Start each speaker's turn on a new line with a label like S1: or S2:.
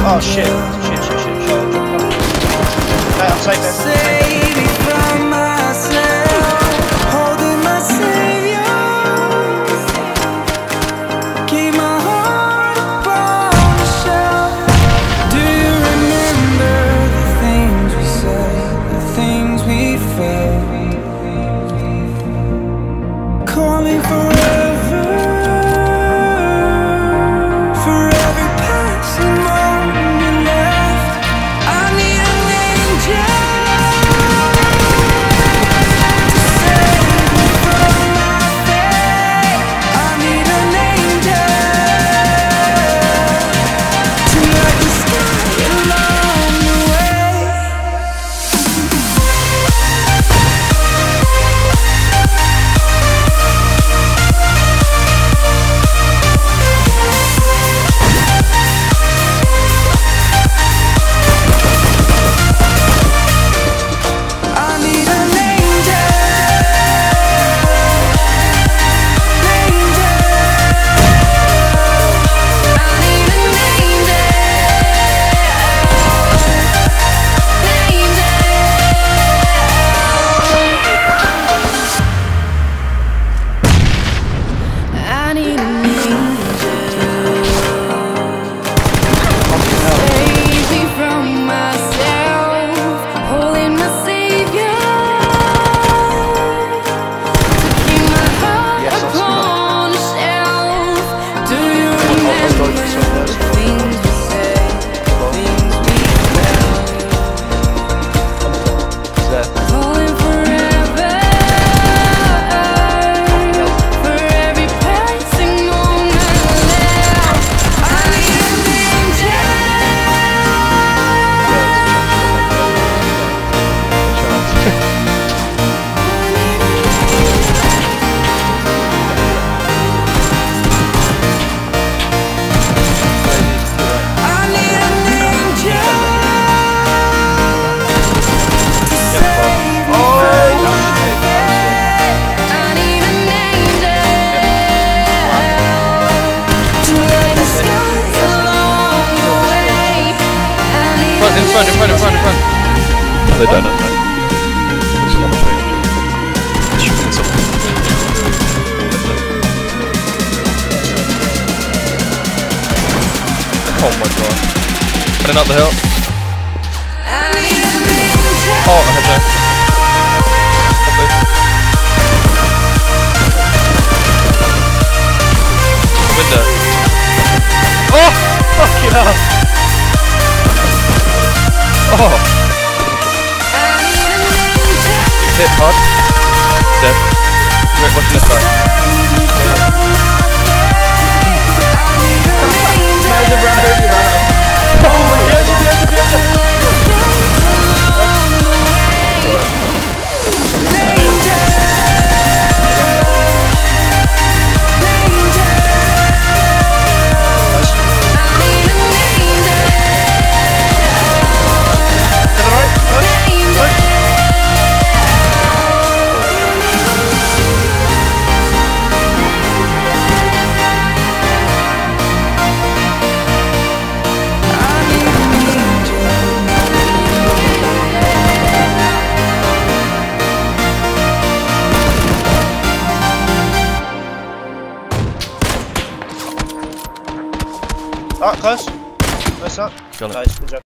S1: Oh shit. Shit. Hey, I'm safe there.
S2: Save me from myself, holding my savior. Keep my heart upon the shelf. Do you remember the things we said, the things we felt? Calling forever, for every passing moment you left. I need an angel to save me from my fate. I need an angel to light the sky along the way. I need an angel, angel. I need an angel, I need an save me from myself, holding my savior. To keep my heart upon the shelf. Do you remember the things we said, things we felt? Falling forever, for every passing moment left. I need an angel. I need an angel to save me from my fate. I need an angel to light the sky along the way. I need
S3: In front. They're done it, mate. There's a lot of people. Shooting something. Oh my god. Running up the hill.
S2: I need an angel.
S3: Oh, I have no. Window. Oh! Fucking hell! Oh! Hit hard. Dead. Rick, watch this back.
S1: Alright, close. Nice up.
S3: Got it.
S1: Nice, good job.